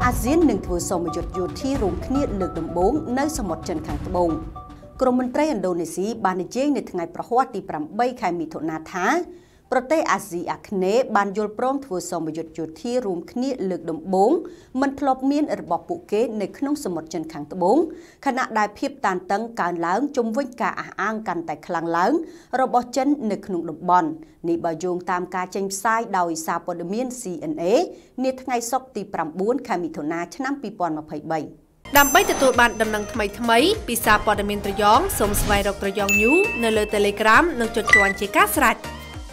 អាស៊ាននឹងធ្វើសមយុទ្ធយោធារួមគ្នាលើកដំបូងនៅសមុទ្រចិនខាងត្បូងក្រមមន្ត្រីឥណ្ឌូនេស៊ីបាននិយាយនៅថ្ងៃប្រហ័សទី8ខែមិថុនាថាប្រទេសអាស៊ីអាគ្នេយ៍បានយល់ព្រមធ្វើសមយុទ្ធយោធារួមគ្នាលើកដំបូងមិនធ្លាប់មានរបស់ពួកគេនៅក្នុងសមុទ្រចិនខាងត្បូងខណៈដែលភាពតានតឹងកើនឡើងជុំវិញការអះអាងកាន់តែខ្លាំងឡើងរបស់ចិននៅក្នុងតំបន់នេះបើយោងតាមការចេញផ្សាយដោយសារព័ត៌មាន CNA នាថ្ងៃសុក្រទី9ខែមិថុនាឆ្នាំ2023 ដើម្បីទទួលបានដំណឹងថ្មីៗពីសារព័ត៌មានត្រយងសូមស្វែងរកត្រយង News នៅលើ Telegram និងចុចជាន់ជាការស្រេច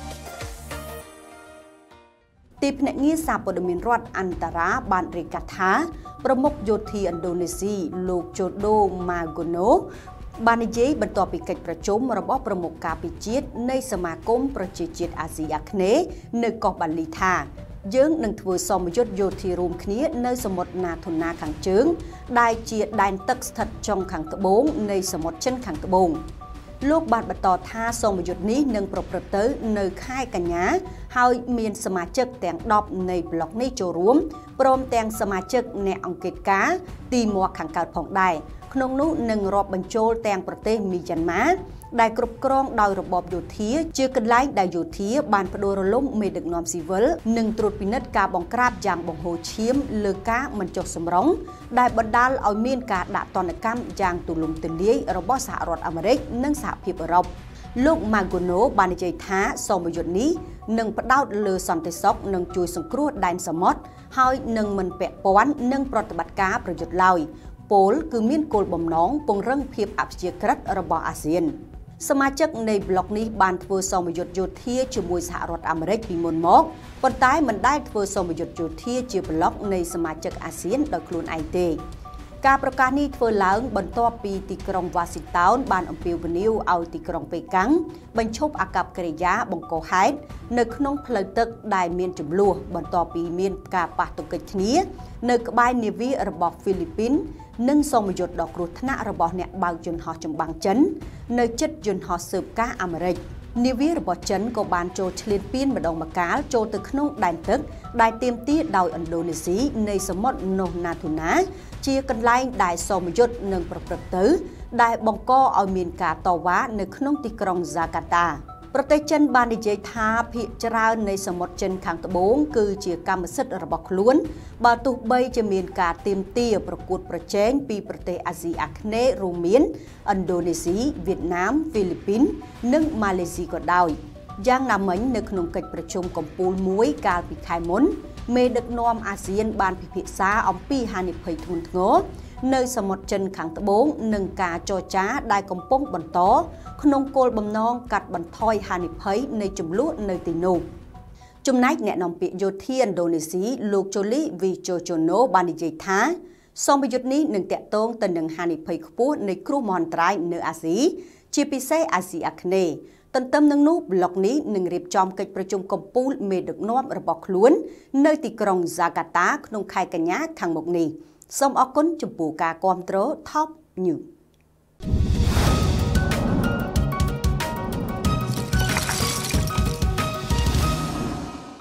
ទីភ្នាក់ងារសារព័ត៌មានរដ្ឋអន្តរាបានរាយការណ៍ថាប្រមុខយោធាឥណ្ឌូនេស៊ីលោក Jodo Magono បាននិយាយបន្ទាប់ពីកិច្ចប្រជុំរបស់ប្រមុខការពិជាតិនៃសមាគមប្រជាជាតិអាស៊ីអាគ្នេយ៍នៅកោះបាលីថាយើងនឹងធ្វើសមយុទ្ធយោធារួមគ្នានៅសមុទ្រណាធូណាខាងជើងដែលជាដែនទឹកស្ថិតចុងខាងត្បូងនៃសមុទ្រចិនខាងត្បូងលោកបានបន្តថាសមយុទ្ធនេះនឹងប្រព្រឹត្តទៅនៅខែកញ្ញាហើយមានសមាជិកទាំង10នៃប្លុកនេះចូលរួមព្រមទាំងសមាជិកអ្នកអង្កេតការណ៍ទីមាត់ខាងកើតផងដែរក្នុងនោះនឹងរាប់បញ្ចូលទាំងប្រទេសមីយ៉ាន់ម៉ាដែលគ្រប់គ្រងដោយរបបយោធាជាកន្លែងដែលយោធាបានផ្ដួលរលំមេដឹកនាំស៊ីវិលនិងត្រួតពិនិត្យការបង្ក្រាបយ៉ាងបង្ហូរឈាមលើការមិនចុះសម្រុងដែលបណ្ដាលឲ្យមានការដាក់ទណ្ឌកម្មយ៉ាងទូលំទូលាយរបស់សហរដ្ឋអាមេរិកនិងសហភាពអឺរ៉ុបលោក Magono បាននិយាយថាសមយុទ្ធនេះនឹងផ្ដោតលើសន្តិសុខនិងជួយសង្គ្រោះដែនសមុទ្រហើយនឹងមិនពាក់ព័ន្ធនឹងប្រតិបត្តិការប្រយុទ្ធឡើយពលគឺមានគោលបំណងពង្រឹងភាពអព្យាក្រឹតរបស់អាស៊ានសមាជិកនៃប្លុកនេះបានធ្វើសមយុទ្ធយោធាជាមួយសហរដ្ឋអាមេរិកពីមុនមកប៉ុន្តែមិនដែលធ្វើសមយុទ្ធយោធាជាប្លុកនៃសមាជិកអាស៊ានដោយខ្លួនឯងទេការប្រកាសនេះធ្វើឡើងបន្ទាប់ពីទីក្រុងវ៉ាស៊ីនតោនបានអំពាវនាវឲ្យទីក្រុងប៉េកាំងបញ្ឈប់អាកប្បកិរិយាបង្កហេតុនៅក្នុងផ្លូវទឹកដែលមានជម្លោះបន្ទាប់ពីមានការប៉ះទង្គិចគ្នានៅក្បែរនាវារបស់ហ្វីលីពីននិងសមយុទ្ធដ៏គ្រោះថ្នាក់របស់អ្នកបើកយន្តហោះចម្បាំងចិននៅជិតយន្តហោះស៊ើបការអាមេរិកនាវារបស់ចិនក៏បានចូលឈ្លានពានម្ដងម្កាលចូលទៅក្នុងដែនទឹកដែលទាមទារដោយឥណ្ឌូនេស៊ីនៃសមុទ្រនោះណាធូណាជាកន្លែងដែលសមយុទ្ធនឹងប្រព្រឹត្តទៅដែលបង្កឲ្យមានការតវ៉ានៅក្នុងទីក្រុងហ្សាកាតាប្រទេសចិនបាននិយាយថាភាគច្រើននៃសមុទ្រចិនខាងត្បូងគឺជាកម្មសិទ្ធិរបស់ខ្លួនបើទោះបីជាមានការទាមទារប្រកួតប្រជែងពីប្រទេសអាស៊ីអាគ្នេយ៍រួមមានឥណ្ឌូនេស៊ីវៀតណាមហ្វីលីពីននិងម៉ាឡេស៊ីក៏ដោយយ៉ាងណាមិញនៅក្នុងកិច្ចប្រជុំកំពូលមួយកាលពីខែមុនមេដឹកនាំអាស៊ានបានពិភាក្សាអំពីហានិភ័យធ្ងន់ធ្ងរនៅសមុទ្រចិនខាងត្បូងនិងការចរចាដែលកំពុងបន្តក្នុងគោលបំណងកាត់បន្ថយហានិភ័យនៃជម្លោះនៅទីនោះចំណែកអ្នកនាំពាក្យយោធាឥណ្ឌូនេស៊ីលោក Jolly Wijojono បាននិយាយថាសមយុទ្ធនេះនឹងតាក់ទងទៅនឹងហានិភ័យខ្ពស់នៃគ្រោះមហន្តរាយនៅអាស៊ីជាពិសេសអាស៊ីអាគ្នេយ៍ទន្ទឹមនឹងនោះប្លុកនេះនឹងរៀបចំកិច្ចប្រជុំកំពូលមេដឹកនាំរបស់ខ្លួននៅទីក្រុងហ្សាកាតាក្នុងខែកញ្ញាខាងមុខនេះសូមអរគុណចំពោះការគាំទ្រ Top News